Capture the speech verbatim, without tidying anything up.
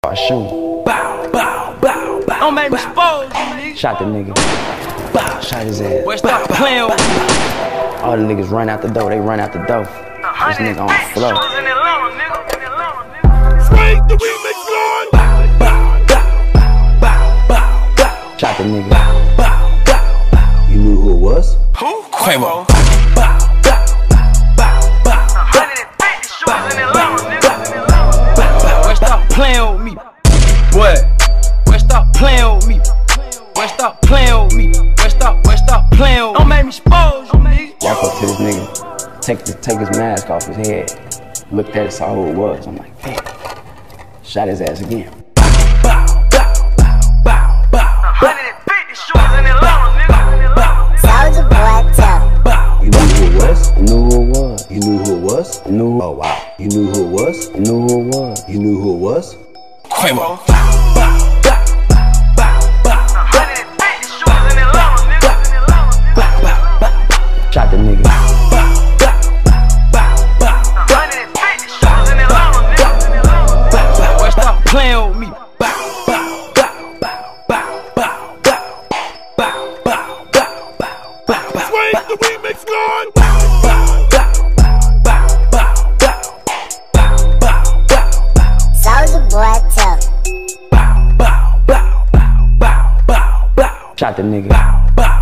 I shoot. Bow, bow, bow, bow. Don't make me expose you, nigga. Shot the nigga. Bow, shot his ass. Boy, stop playing with me. All the niggas run out the door, they run out the door. This nigga on the floor. Swing the remix, Lord. Bow, bow, bow, bow, bow, bow. Shot the nigga. Bow, bow, bow, bow. You knew who it was? Who? Quavo. Stop playing with me. What? Boy, stop playing with me. Boy, stop playing with me. Boy, stop, boy, stop playing with me. Don't make me expose you, nigga. Walk up to this nigga, take, the, take his mask off his head, looked at it, saw who it was. I'm like, damn. Shot his ass again. Bow, bow, bow, bow, bow, one hundred fifty shooters in Atlanta, nigga. Soulja Boy tough. bow. You knew who it was? I knew who it was. You knew who it was? I knew. Oh wow. You knew who it was? I knew who it was. You knew who it was? Quavo. Shot the nigga. Boy, stop playing with me. Swing the remix, Lord. Soulja Boy tough. Shot the nigga.